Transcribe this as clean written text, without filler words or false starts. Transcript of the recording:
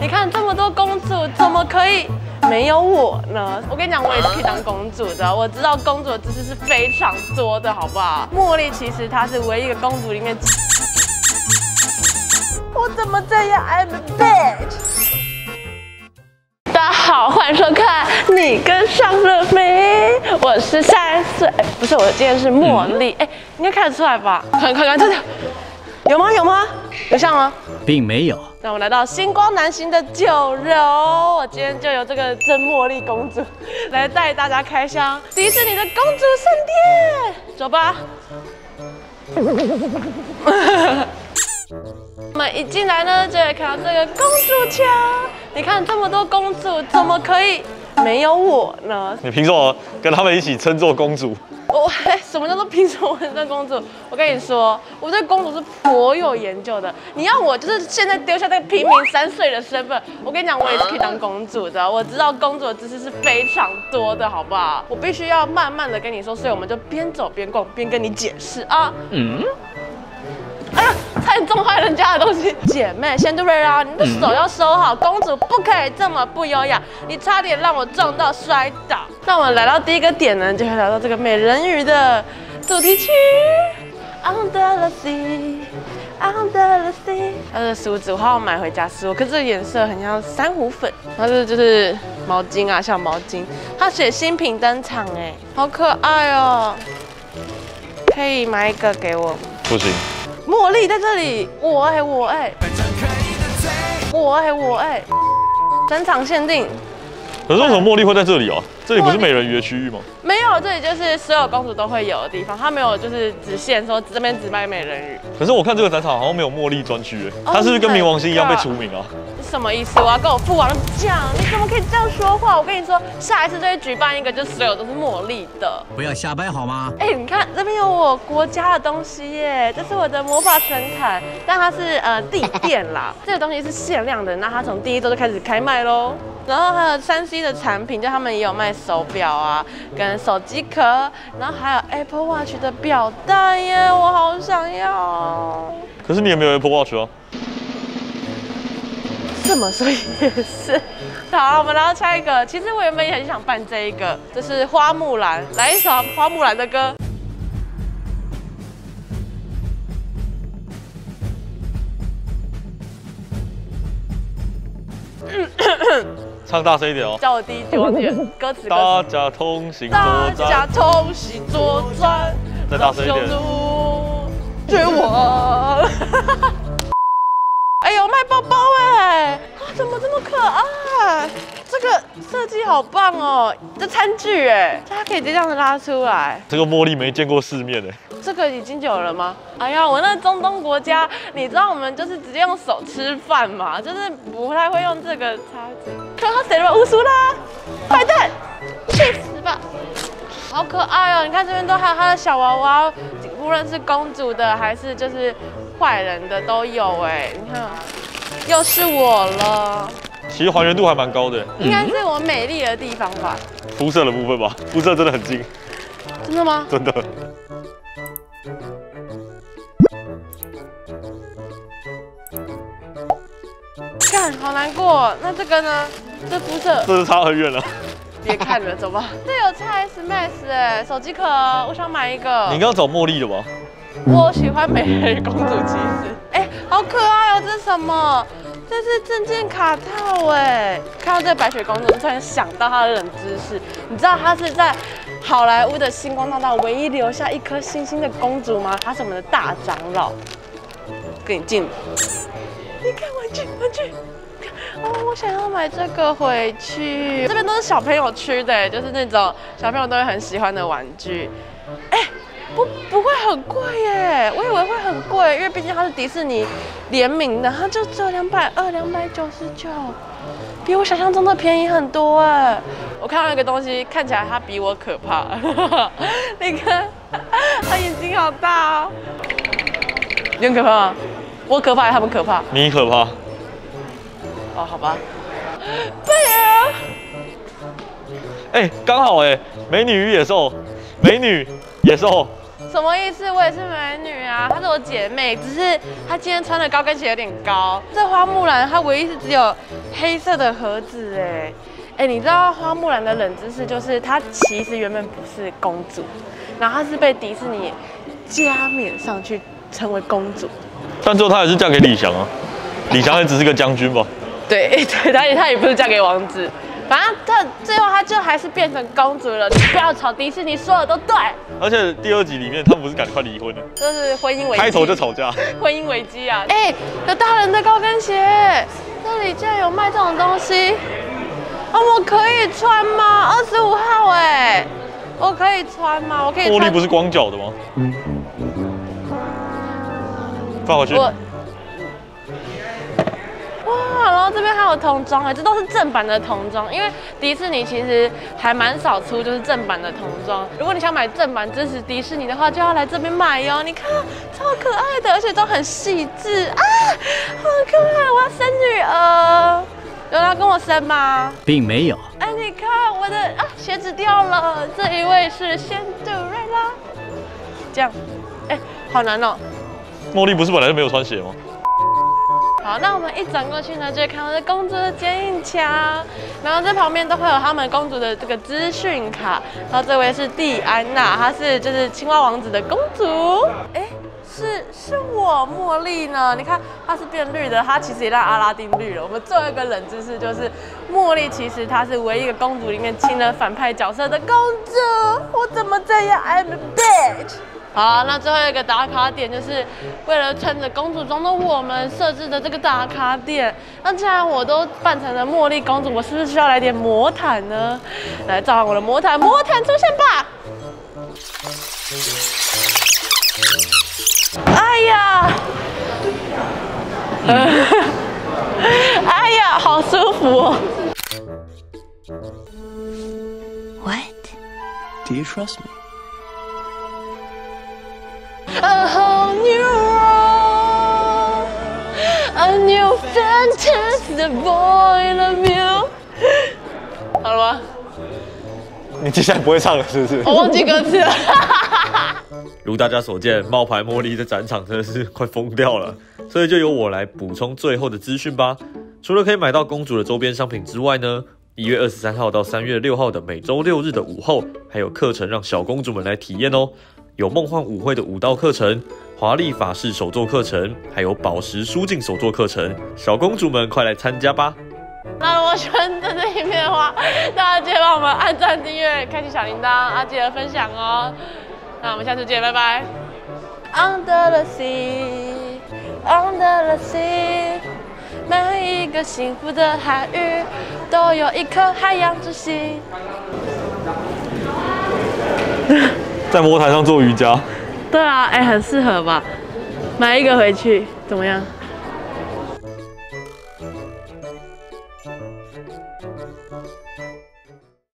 你看这么多公主，怎么可以没有我呢？我跟你讲，我也是可以当公主的。我知道公主的知识是非常多的，好不好？茉莉其实她是唯一一个公主里面。我怎么这样 ？I'm a bitch。大家好，欢迎收看《你跟上了没》。我是3岁，不是，我今天是茉莉。应该看得出来吧？看，这条有吗？有像吗？ 并没有。 那我们来到星光南行的9楼，我今天就由这个真茉莉公主来带大家开箱迪士尼的公主圣殿，走吧。我们一进来呢，就会看到这个公主墙。你看这么多公主，怎么可以没有我呢？ 你凭什么跟他们一起称作公主？ 什么叫做凭什么我是公主？我跟你说，我对公主是颇有研究的。你要我就是现在丢下这个平民3岁的身份，我跟你讲，我也是可以当公主的。我知道公主的知识是非常多的，好不好？我必须要慢慢的跟你说，所以我们就边走边逛，边跟你解释啊。哎呀，差点撞坏人家的东西！姐妹，仙杜瑞拉，你的手要收好，公主不可以这么不优雅。你差点让我撞到摔倒。那我们来到第一个点呢，就会来到这个美人鱼的主题曲。Under the sea, under the sea。它的梳子我好想买回家梳，可是这个颜色很像珊瑚粉。然后这就是毛巾啊，小毛巾。它写新品登场，好可爱哦。可以买一个给我吗？ 不行。 茉莉在这里，我整场限定。 可是为什么茉莉会在这里啊？这里不是美人鱼的区域吗？ 没有，这里就是所有公主都会有的地方，它没有就是只限说这边只卖美人鱼。 可是我看这个展场好像没有茉莉专区，它是不是跟冥王星一样被除名啊？ 你什么意思？我要跟我父王讲，你怎么可以这样说话？我跟你说，下一次就会举办一个，就所有都是茉莉的。 不要瞎掰好吗？ 你看这边有我国家的东西耶，这是我的魔法神坛，但它是地垫啦，这个东西是限量的，那它从第1周就开始开卖喽。然后还有3C 的产品，就他们也有卖手表啊，跟手机壳，然后还有 Apple Watch 的表带耶，我好想要。 可是你也没有 Apple Watch 啊。 这么说也是。好，我们来到下一个。其实我原本也很想办这一个，这是花木兰，来一首花木兰的歌。 唱大声一点哦！ 叫我第1句歌词。 大家同行作战， 大家同行作战， 再大声一点。 追我！有卖包包怎么这么可爱？这个设计好棒哦！这餐具它可以这样子拉出来。这个茉莉没见过世面这个已经有了吗？哎呀，我那中东国家，你知道我们就是直接用手吃饭嘛，就是不太会用这个叉子。看他谁了乌苏拉，坏蛋，去死吧！好可爱哦！你看这边都还有他的小娃娃，无论是公主的还是就是坏人的都有你看，又是我了。 其实还原度还蛮高的， 应该是我美丽的地方吧？ 肤色的部分吧，肤色真的很近。 真的吗？ 真的。 看，好难过。那这个呢？这肤色， 这是差很远了。 别看了，走吧。这有 XS Max 手机壳，我想买一个。 你刚刚找茉莉的吧？ 我喜欢美人鱼公主骑士。好可爱哦！这是什么？这是证件卡套看到这个白雪公主，突然想到她的冷知识。你知道她是在好莱坞的星光大道唯一留下1颗星星的公主吗？她是我们的大长老。跟你近。你看玩具。我想要买这个回去。这边都是小朋友区的，就是那种小朋友都会很喜欢的玩具。不会很贵我以为会很贵，因为毕竟它是迪士尼联名的，它就只有220、299，比我想象中的便宜很多我看到一个东西，看起来它比我可怕，你看，它眼睛好大你很可怕吗？我可怕还是他们可怕？ 你可怕。 好吧。贝尔。刚好美女与野兽，美女野兽。 什么意思？我也是美女啊，她是我姐妹，只是她今天穿的高跟鞋有点高。这花木兰她唯一是只有黑色的盒子哎，你知道花木兰的冷知识就是她其实原本不是公主，然后她是被迪士尼加冕上去成为公主。 但最后她还是嫁给李翔啊，李翔也只是个将军吧？ 对，她也不是嫁给王子。反正最后她就还是变成公主了。你不要吵，迪士尼说的都对。 而且第2集里面，他们不是赶快离婚了？ 就是婚姻危机。 开头就吵架。 婚姻危机啊！哎，有大人的高跟鞋，这里竟然有卖这种东西。我可以穿吗？25号哎，我可以穿吗？我可以穿。茉莉不是光脚的吗？放回去。哇， 然后这边还有童装哎，这都是正版的童装，因为迪士尼其实还蛮少出就是正版的童装。如果你想买正版支持迪士尼的话，就要来这边买哟。你看，超可爱的，而且都很细致啊，好可爱！我要生女儿。有人要跟我生吗？ 并没有。 哎，你看我的鞋子掉了。这一位是仙杜瑞拉。这样，哎，好难哦。 茉莉不是本来就没有穿鞋吗？ 好，那我们一转过去呢，就会看到这公主的剪影墙，然后这旁边都会有他们公主的这个资讯卡。然后这位是蒂安娜，她是就是青蛙王子的公主。哎。是我茉莉呢？你看它是变绿的，它其实也让阿拉丁绿了。我们最后一个冷知识就是，茉莉其实她是唯一一个公主里面亲了反派角色的公主。我怎么这样 ？I'm a bitch。好，那最后一个打卡点就是为了穿着公主装的我们设置的这个打卡点。那既然我都扮成了茉莉公主，我是不是需要来点魔毯呢？来召唤我的魔毯，魔毯出现吧！哎呀，哎呀，好舒服哦。 What? Do you trust me? A whole new world, a new fantasy point of view。好了吗？ 你接下来不会唱了是不是？ 我忘记歌词了。 如大家所见，冒牌茉莉的展场真的是快疯掉了，所以就由我来补充最后的资讯吧。除了可以买到公主的周边商品之外呢，1月23号到3月6号的每周6日的午后，还有课程让小公主们来体验哦。有梦幻舞会的舞蹈课程、华丽法式手作课程，还有宝石书镜手作课程，小公主们快来参加吧！ 那如果喜欢这支影片的话，大家记得帮我们按赞、订阅、开启小铃铛，记得分享哦。那我们下次见，拜拜。Under the sea, under the sea， 每一个幸福的海域都有一颗海洋之心。 在魔毯上做瑜伽。 对啊，哎，很适合吧？买一个回去怎么样？